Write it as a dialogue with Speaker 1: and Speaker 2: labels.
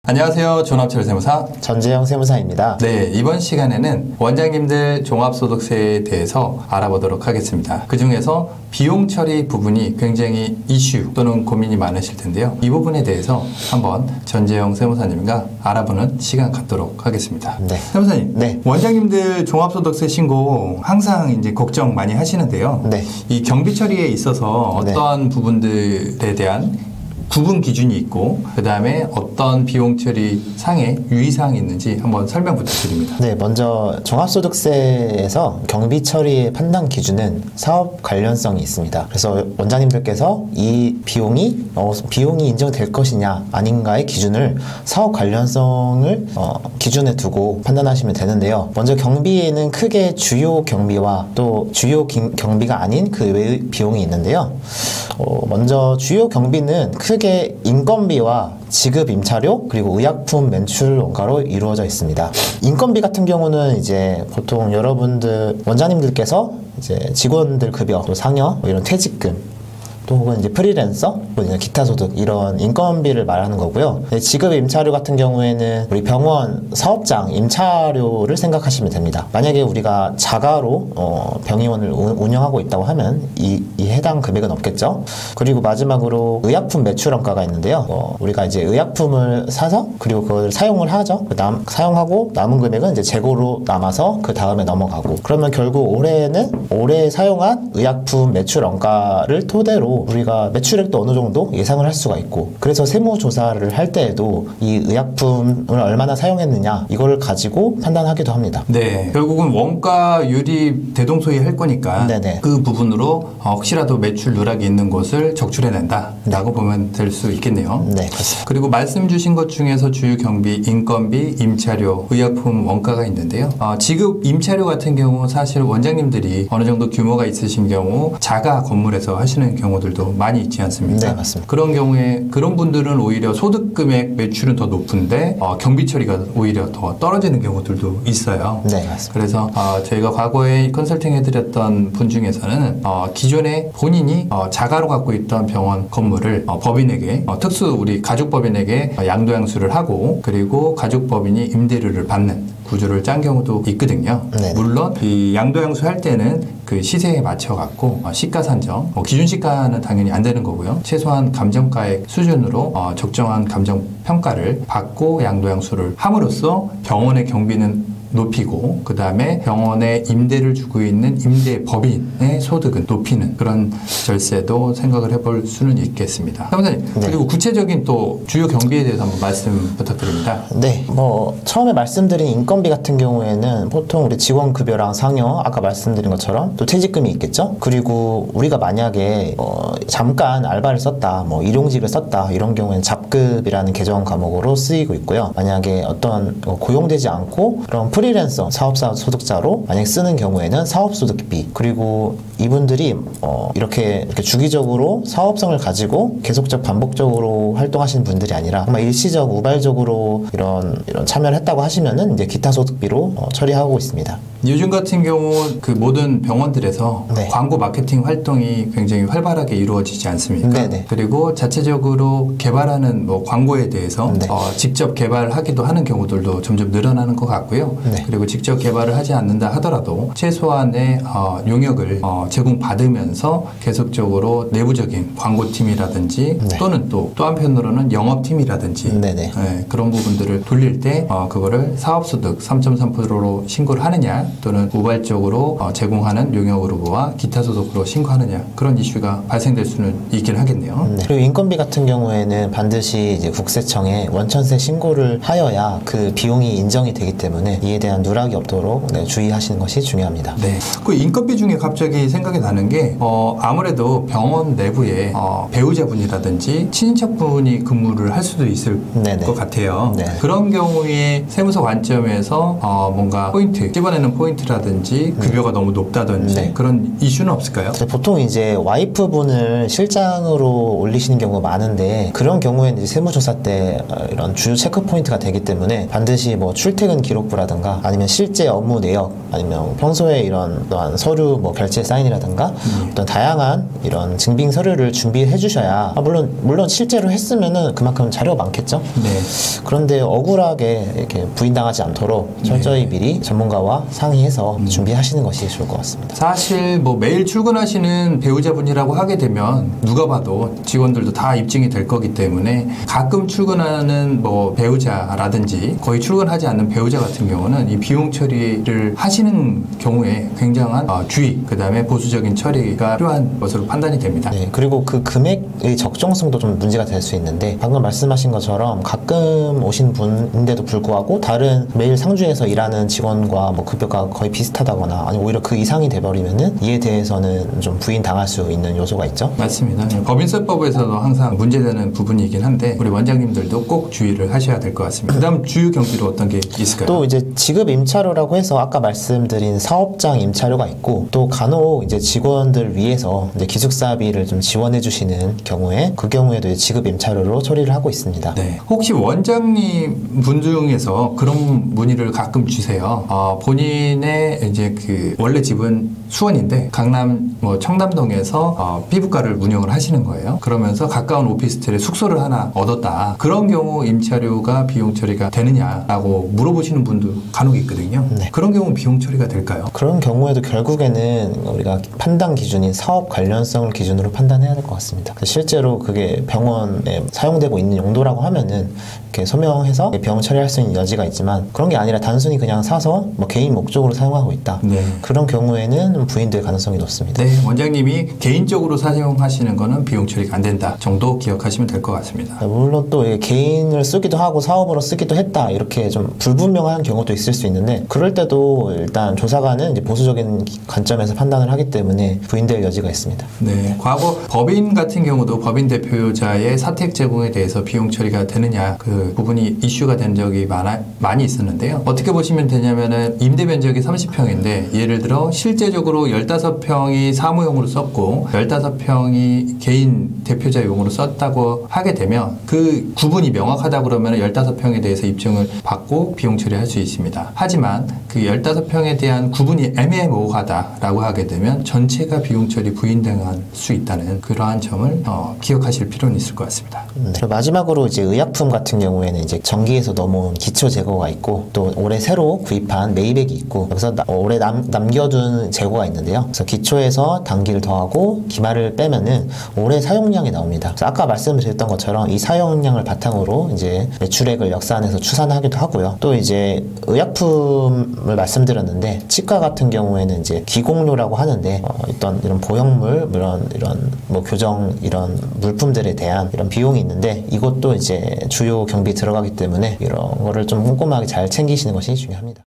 Speaker 1: 안녕하세요. 존합철 세무사
Speaker 2: 전재영 세무사입니다.
Speaker 1: 네, 이번 시간에는 원장님들 종합소득세에 대해서 알아보도록 하겠습니다. 그 중에서 비용 처리 부분이 굉장히 이슈 또는 고민이 많으실 텐데요. 이 부분에 대해서 한번 전재영 세무사님과 알아보는 시간 갖도록 하겠습니다.
Speaker 2: 네.
Speaker 1: 세무사님,
Speaker 2: 네.
Speaker 1: 원장님들 종합소득세 신고 항상 이제 걱정 많이 하시는데요.
Speaker 2: 네.
Speaker 1: 이 경비 처리에 있어서 어떠한 부분들에 대한 구분 기준이 있고 그 다음에 어떤 비용 처리 상에 유의사항이 있는지 한번 설명 부탁드립니다.
Speaker 2: 네, 먼저 종합소득세에서 경비 처리의 판단 기준은 사업 관련성이 있습니다. 그래서 원장님들께서 이 비용이 인정될 것이냐 아닌가의 기준을 사업 관련성을 기준에 두고 판단하시면 되는데요. 먼저 경비에는 크게 주요 경비와 또 주요 경비가 아닌 그 외의 비용이 있는데요. 먼저 주요 경비는 크게 인건비와 지급 임차료 그리고 의약품 매출 원가로 이루어져 있습니다. 인건비 같은 경우는 이제 보통 여러분들 원장님들께서 이제 직원들 급여, 또 상여, 이런 퇴직금 또 혹은 이제 프리랜서, 기타 소득 이런 인건비를 말하는 거고요. 지급 임차료 같은 경우에는 우리 병원 사업장 임차료를 생각하시면 됩니다. 만약에 우리가 자가로 병의원을 운영하고 있다고 하면 이 해당 금액은 없겠죠. 그리고 마지막으로 의약품 매출 원가가 있는데요. 우리가 이제 의약품을 사서 그리고 그걸 사용을 하죠. 사용하고 남은 금액은 이제 재고로 남아서 그 다음에 넘어가고, 그러면 결국 올해 사용한 의약품 매출 원가를 토대로 우리가 매출액도 어느 정도 예상을 할 수가 있고, 그래서 세무조사를 할 때에도 이 의약품을 얼마나 사용했느냐 이거를 가지고 판단하기도 합니다.
Speaker 1: 네, 결국은 원가율이 대동소이할 거니까
Speaker 2: 네네.
Speaker 1: 그 부분으로 혹시라도 매출 누락이 있는 곳을 적출해낸다 라고 보면 될 수 있겠네요.
Speaker 2: 네, 그렇습니다.
Speaker 1: 그리고 말씀 주신 것 중에서 주요 경비, 인건비, 임차료, 의약품 원가가 있는데요. 지급 임차료 같은 경우 사실 원장님들이 어느 정도 규모가 있으신 경우 자가 건물에서 하시는 경우들도 많이 있지 않습니까?
Speaker 2: 네, 맞습니다.
Speaker 1: 그런 경우에 그런 분들은 오히려 소득 금액 매출은 더 높은데 경비 처리가 오히려 더 떨어지는 경우들도 있어요.
Speaker 2: 네, 맞습니다.
Speaker 1: 그래서 저희가 과거에 컨설팅 해드렸던 분 중에서는 기존에 본인이 자가로 갖고 있던 병원 건물을 법인에게 특수 우리 가족법인에게 양도양수를 하고, 그리고 가족법인이 임대료를 받는 구조를 짠 경우도 있거든요.
Speaker 2: 네네.
Speaker 1: 물론 이 양도양수 할 때는 그 시세에 맞춰 갖고 시가 산정, 기준 시가는 당연히 안 되는 거고요. 최소한 감정가액 수준으로 적정한 감정 평가를 받고 양도양수를 함으로써 병원의 경비는 높이고, 그 다음에 병원에 임대를 주고 있는 임대법인의 소득은 높이는 그런 절세도 생각을 해볼 수는 있겠습니다. 사무장님,
Speaker 2: 네.
Speaker 1: 그리고 구체적인 또 주요 경비에 대해서 한번 말씀 부탁드립니다.
Speaker 2: 네, 처음에 말씀드린 인건비 같은 경우에는 보통 우리 직원 급여랑 상여, 아까 말씀드린 것처럼 또 퇴직금이 있겠죠. 그리고 우리가 만약에 잠깐 알바를 썼다, 일용직을 썼다 이런 경우에는 잡급이라는 개정 과목으로 쓰이고 있고요. 만약에 어떤 고용되지 않고 그런 프리랜서 사업자 소득자로 만약 쓰는 경우에는 사업소득비, 그리고 이분들이 이렇게 주기적으로 사업성을 가지고 계속적 반복적으로 활동하시는 분들이 아니라 정말 일시적 우발적으로 이런 참여를 했다고 하시면은 이제 기타 소득비로 처리하고 있습니다.
Speaker 1: 요즘 같은 경우 그 모든 병원들에서
Speaker 2: 네.
Speaker 1: 광고 마케팅 활동이 굉장히 활발하게 이루어지지 않습니까?
Speaker 2: 네네.
Speaker 1: 그리고 자체적으로 개발하는 광고에 대해서
Speaker 2: 네.
Speaker 1: 직접 개발하기도 하는 경우들도 점점 늘어나는 것 같고요.
Speaker 2: 네.
Speaker 1: 그리고 직접 개발을 하지 않는다 하더라도 최소한의 용역을 제공받으면서 계속적으로 내부적인 광고팀이라든지
Speaker 2: 네.
Speaker 1: 또는 또 한편으로는 영업팀이라든지
Speaker 2: 네네.
Speaker 1: 그런 부분들을 돌릴 때 그거를 사업소득 3.3%로 신고를 하느냐, 또는 우발적으로 제공하는 용역 의무와 기타 소득으로 신고하느냐, 그런 이슈가 발생될 수는 있긴 하겠네요.
Speaker 2: 네. 그리고 인건비 같은 경우에는 반드시 이제 국세청에 원천세 신고를 하여야 그 비용이 인정이 되기 때문에 이에 대한 누락이 없도록 주의하시는 것이 중요합니다.
Speaker 1: 네. 그 인건비 중에 갑자기 생각이 나는 게 아무래도 병원 내부에 배우자분이라든지 친인척분이 근무를 할 수도 있을
Speaker 2: 네네.
Speaker 1: 것 같아요.
Speaker 2: 네.
Speaker 1: 그런 경우에 세무서 관점에서 뭔가 집어내는 포인트라든지 급여가 너무 높다든지
Speaker 2: 네.
Speaker 1: 그런 이슈는 없을까요?
Speaker 2: 보통 이제 와이프분을 실장으로 올리시는 경우가 많은데 그런 경우에는 이제 세무조사 때 이런 주요 체크 포인트가 되기 때문에 반드시 뭐 출퇴근 기록부라든가 아니면 실제 업무 내역 아니면 평소에 이런 또한 서류 뭐 결제 사인이라든가 어떤 다양한 이런 증빙 서류를 준비해 주셔야 물론 실제로 했으면은 그만큼 자료가 많겠죠.
Speaker 1: 네.
Speaker 2: 그런데 억울하게 이렇게 부인당하지 않도록 철저히 미리 전문가와 상의해서 준비하시는 것이 좋을 것 같습니다.
Speaker 1: 사실 뭐 매일 출근하시는 배우자분이라고 하게 되면 누가 봐도 직원들도 다 입증이 될 거기 때문에 가끔 출근하는 뭐 배우자라든지 거의 출근하지 않는 배우자 같은 경우는 이 비용 처리를 하시는 경우에 굉장한 주의, 그 다음에 보수적인 처리가 필요한 것으로 판단이 됩니다.
Speaker 2: 네, 그리고 그 금액의 적정성도 좀 문제가 될 수 있는데 방금 말씀하신 것처럼 가끔 오신 분인데도 불구하고 다른 매일 상주에서 일하는 직원과 뭐 급여가 거의 비슷하다거나 아니 오히려 그 이상이 돼버리면은 이에 대해서는 좀 부인당할 수 있는 요소가 있죠.
Speaker 1: 맞습니다. 법인세법에서도 항상 문제되는 부분이긴 한데 우리 원장님들도 꼭 주의를 하셔야 될 것 같습니다. 그다음 주요 경비로 어떤 게 있을까요?
Speaker 2: 또 이제 지급 임차료라고 해서 아까 말씀드린 사업장 임차료가 있고 또 간혹 이제 직원들 위해서 이제 기숙사비를 좀 지원해 주시는 경우에 그 경우에도 이제 지급 임차료로 처리를 하고 있습니다.
Speaker 1: 네. 혹시 원장님 분 중에서 그런 문의를 가끔 주세요. 본인의 이제 그 원래 집은 수원인데 강남 뭐 청담동에서 피부과를 운영을 하시는 거예요. 그러면서 가까운 오피스텔에 숙소를 하나 얻었다. 그런 경우 임차료가 비용 처리가 되느냐라고 물어보시는 분도 간혹 있거든요.
Speaker 2: 네.
Speaker 1: 그런 경우 비용 처리가 될까요?
Speaker 2: 그런 경우에도 결국에는 우리가 판단 기준인 사업 관련성을 기준으로 판단해야 될 것 같습니다. 실제로 그게 병원에 사용되고 있는 용도라고 하면은 이렇게 소명해서 병원 처리할 수 있는 여지가 있지만 그런 게 아니라 단순히 그냥 사서 뭐 개인 목적으로 사용하고 있다.
Speaker 1: 네.
Speaker 2: 그런 경우에는 부인될 가능성이 높습니다.
Speaker 1: 네, 원장님이 개인적으로 사용하시는 거는 비용 처리가 안 된다 정도 기억하시면 될 것 같습니다.
Speaker 2: 물론 또 개인을 쓰기도 하고 사업으로 쓰기도 했다 이렇게 좀 불분명한 경우도 있을 수 있는데 그럴 때도 일단 조사관은 이제 보수적인 관점에서 판단을 하기 때문에 부인될 여지가 있습니다.
Speaker 1: 네, 과거 법인 같은 경우도 법인 대표자의 사택 제공에 대해서 비용 처리가 되느냐 그 부분이 이슈가 된 적이 많이 있었는데요. 어떻게 보시면 되냐면은 임대 면적이 30평인데 예를 들어 실제적으로 15평이 사무용으로 썼고 15평이 개인 대표자용으로 썼다고 하게 되면 그 구분이 명확하다 그러면 15평에 대해서 입증을 받고 비용 처리할 수 있습니다. 하지만 그 15평에 대한 구분이 애매모호하다라고 하게 되면 전체가 비용 처리 부인당할 수 있다는 그러한 점을 기억하실 필요는 있을 것 같습니다.
Speaker 2: 네. 마지막으로 이제 의약품 같은 경우에는 이제 정기에서 넘어온 기초 재고가 있고 또 올해 새로 구입한 메이백이 있고 여기서 올해 남겨둔 재고가 있는데요. 그래서 기초에서 단기를 더하고 기말을 빼면은 올해 사용량이 나옵니다. 그래서 아까 말씀드렸던 것처럼 이 사용량을 바탕으로 이제 매출액을 역산해서 추산하기도 하고요. 또 이제 의약품을 말씀드렸는데 치과 같은 경우에는 이제 기공료라고 하는데 어떤 이런 보형물 이런 뭐 교정 이런 물품들에 대한 이런 비용이 있는데 이것도 이제 주요 경비 들어가기 때문에 이런 거를 좀 꼼꼼하게 잘 챙기시는 것이 중요합니다.